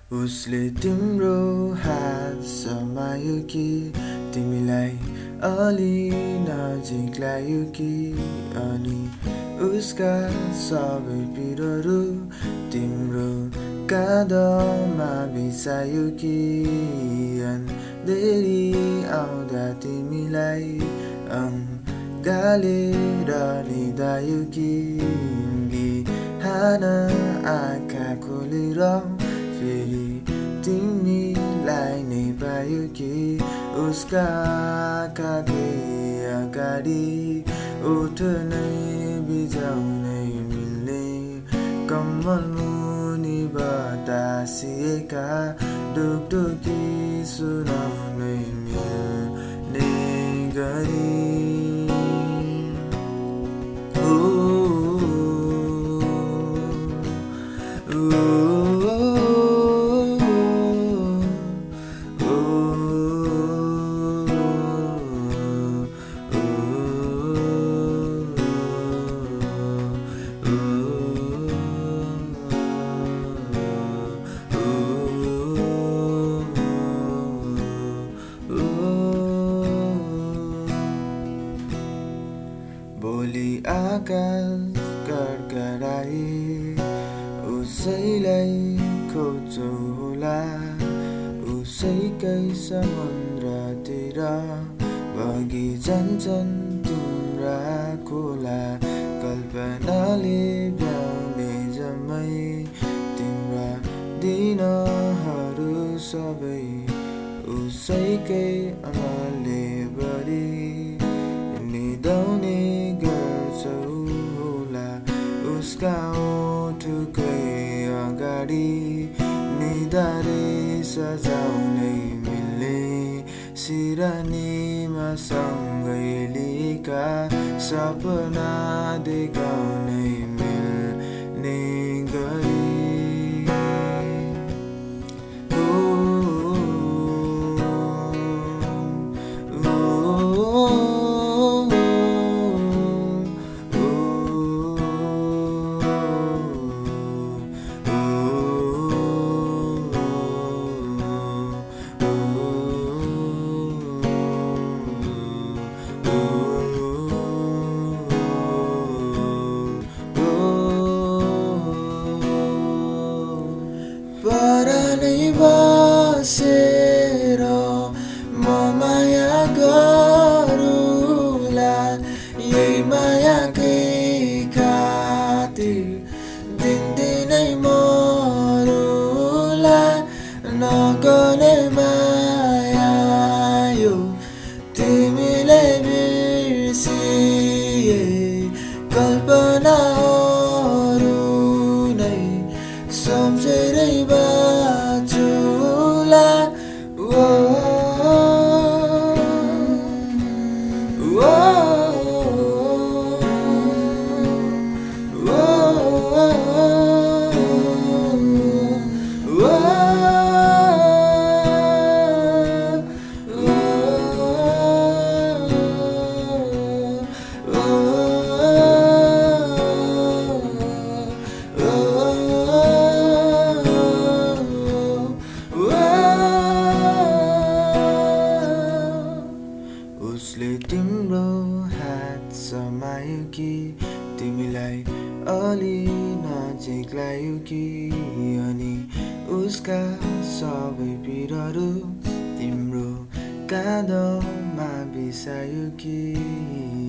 उसले तिम्रो हात समायो कि तिमीलाई अलि नजिक ल्यायो कि अनि उसका सबै पिरहरू तिम्रो काँधमा बिसायो कि अन्धेरी आउँदा तिमीलाई गालेर निदायो कि बिहान आँखा खोलेर फेरि तिमीलाई नै पायो कि उसका आँखाकै अगाडि ओठ नै बिजाउनै मिल्ने कम्मल मुनि बतासिएका ढुकढुकी सुनाउनै मिल्ने गरी भोलि आकाश गडगडाई उसैलाई खोज्छौ होला उसैकै समुद्रतिर बगी जान्छन् तिम्रा खोला कल्पनाले ब्याउने जम्मै तिम्रा दिनहरू सबै उसैकै अमलले बढी निदाउने गर्छौ होला उसका ओठकै अगाडि निधारे सजाउनै मिल्ने सिरानीमा सँगै लिएका सपना देखाउनै मिल्ने गरी परानै बसेर म माया गरौँला यही मायाकै खातिर दिनदिनै मरौँला नगर्ने माया यो तिमीले बिर्सिए कल्पनाहरू नै सम्झेरै बाँचौँला उसले तिम्रो हात समायो कि तिमीलाई अलि नजिक ल्यायो कि अनि उसका सबै पिरहरू तिम्रो काँधमा बिसायो कि